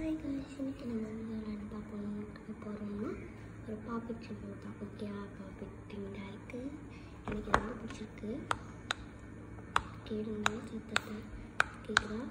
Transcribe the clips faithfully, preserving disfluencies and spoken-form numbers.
Hi guys, இன்னைக்கு நம்ம வந்து என்ன பார்க்கணும் போகிறோம்னா ஒரு பாப்பிட் ரிவ்யூ தான். ஓகே, பாப்பிட் திங்காக இருக்குது. எனக்கு ரொம்ப பிடிச்சிருக்கு. கேளுங்க சத்தத்தை, கேட்குதா?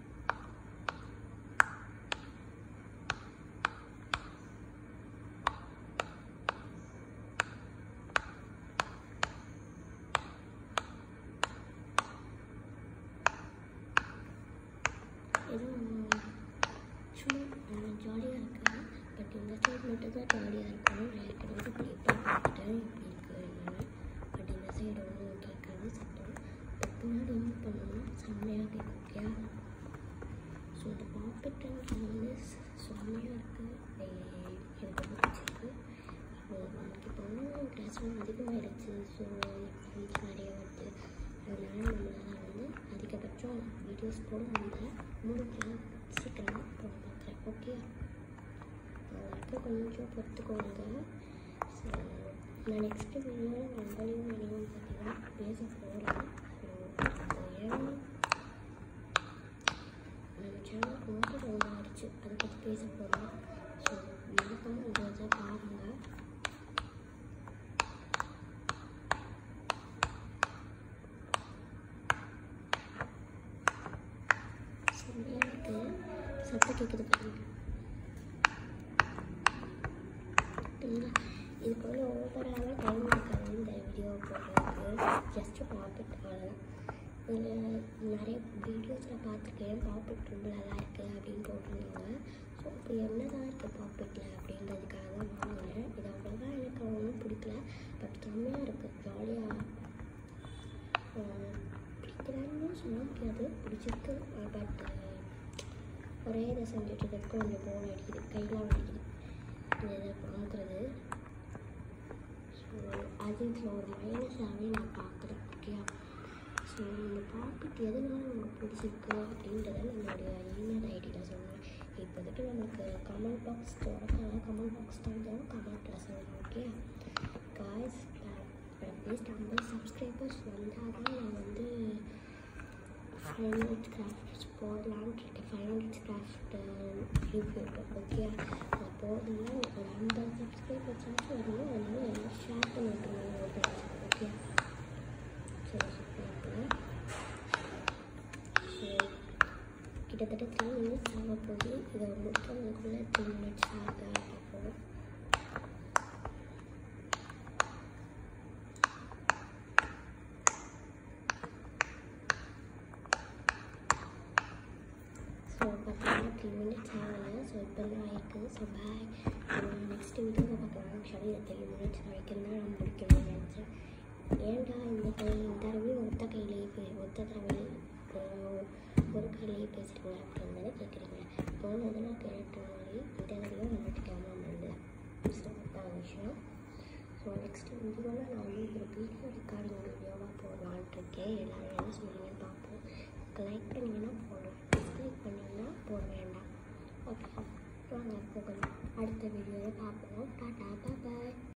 எதுவும் சும்மா ஜாலியாக இருக்குது. பட் இந்த சைடு மட்டும் தான் ஜாலியாக இருக்கணும். நான் ஏற்கனவே ப்ளே பார்த்துட்டேன் எப்படி இருக்குது என்னென்னு. பட் இந்த சைடு ஒன்றும் கேட்காது சத்தம். பட் பின்னாடி யூஸ் பண்ணோம்னா செம்மையாக கேட்கும். ஓகே, ஸோ இந்த பாப்பிட்ன்றது வந்து செம்மையாக இருக்குது. எனக்கு ரொம்ப பிடிச்சிருக்கு. நமக்கு இப்போ வந்து கிளாஸ்லாம் அதிகமாகிடுச்சு. ஸோ எக்ஸாம்ஸ் நிறைய வருது. அதனால நம்மளால் வந்து அதிகபட்சம் வீடியோஸ் போட முடியல. முடிஞ்சு சீக்கிரமாக போட பார்க்குறேன். ஓகே, அதுக்கு கொஞ்சம் பொறுத்துக்கோங்க. ஸோ நான் நெக்ஸ்ட்டு வீடியோவில் உங்களையும் என்னவும் பார்த்தீங்கன்னா பேச போகிறேன். ஸோ ஏன்னா நம்ம சேனல் ரொம்ப ரொம்ப ஆயிடுச்சு, அதை பற்றி பேச போகிறோம். ஸோ மறக்காமல் உங்களை பாருங்கள். எனக்கு சத்தம் கேட்குது பாருங்க. இதுக்கு வந்து ஓவராக டைம் இருக்காது இந்த வீடியோ போடுறதுக்கு. ஜஸ்ட்டு பாப்பிட் அவ்வளோதான். இதில் நிறைய வீடியோஸில் பார்த்துருக்கேன் பாப்பிட் ரொம்ப நல்லா இருக்குது அப்படின்னு போட்டிருந்தாங்க. ஸோ இப்போ என்ன தான் இருக்குது பாப்பிட்டில் அப்படின்றதுக்காக தான் வாங்கினேன். இது அவ்வளோதான் எனக்கு ஒன்றும் பிடிக்கல. பட் செம்மையாக இருக்குது, ஜாலியாக பிடிக்கலான்னு சொல்ல முடியாது, பிடிச்சிருக்கு. பட் ஒரே இதை செஞ்சுட்டு இருக்க கொஞ்சம் போன் அடிக்குது, கையெல்லாம் அடிக்குது இதை பார்க்குறது. ஸோ அது இதில் ஒரு மைனஸாகவே நான் பார்க்குறேன். ஓகே, ஸோ இந்த பாப்பிட் எதனால உங்களுக்கு பிடிச்சிருக்கு அப்படின்றத நம்மளுடைய இமெயில் ஐடியில் சொல்லுவேன். இப்போதைக்கு நமக்கு கமெண்ட் பாக்ஸ் திறக்கலாம். கமெண்ட் பாக்ஸ் தான் கமெண்ட்டில் சொல்லுவேன். ஓகே காய்ஸ், அட்லீஸ்ட் ஐம்பது சப்ஸ்கிரைபர்ஸ் வந்தால் தான் நான் வந்து ஃபைவ் மினிட்ஸ் கிராஃப்ட்ஸ் போடலான்னு இருக்கேன். Five minutes craft review. Okay, நான் போடணும்னா ஒரு ஐம்பது சப்ஸ்கிரைபர்ஸாச்சும் வரணும். அதனால எல்லாம் ஷேர் பண்ணி விட்டுருவாங்க. ஓகே, சரி சூப்பராக. ஸோ கிட்டத்தட்ட த்ரீ மினிட்ஸ் ஆக போகுது. இதை முடிக்கிறதுக்குள்ளே த்ரீ மினிட்ஸ் ஆக பார்ப்போம். ஸோ பார்த்தீங்கன்னா த்ரீ மினிட்ஸ் ஆகலை. ஸோ இப்போ தான் ஆகிருக்கு. ஸோ பாய், நெக்ஸ்ட் வீடியோவில் பார்க்கலாம். ஆக்சுவலி இந்த த்ரீ மினிட்ஸ் வரைக்கும் தான் நான் முடிக்கணும்னு நினச்சேன். ஏன்டா இந்த கை இந்த தடவை ஒத்த கையிலேயே போய் ஒத்த தடவை ஒரு கையிலேயே பேசுகிறீங்க அப்படின்னு கேட்குறீங்க. போன தடவை கேட்ட மாதிரி இந்த தடவை வந்துட்டு கேமரா பண்ணல. ஸோ அதான் விஷயம். ஸோ நெக்ஸ்ட் வீடியோவில் நான் வந்து ஒரு வீடியோ ரெக்கார்டிங் வீடியோவாக போடலான்ட்டு இருக்கேன். எல்லோரும் என்ன சொல்லுவீங்கன்னு பார்ப்போம். லைக் பண்ணிங்கன்னா போடலாம், டிஸ்லைக் பண்ணிங்கன்னா போட வேண்டாம். ஓகே, வாங்க போகலாம். அடுத்த வீடியோவில் பார்ப்போம். டாட்டா, பாய்.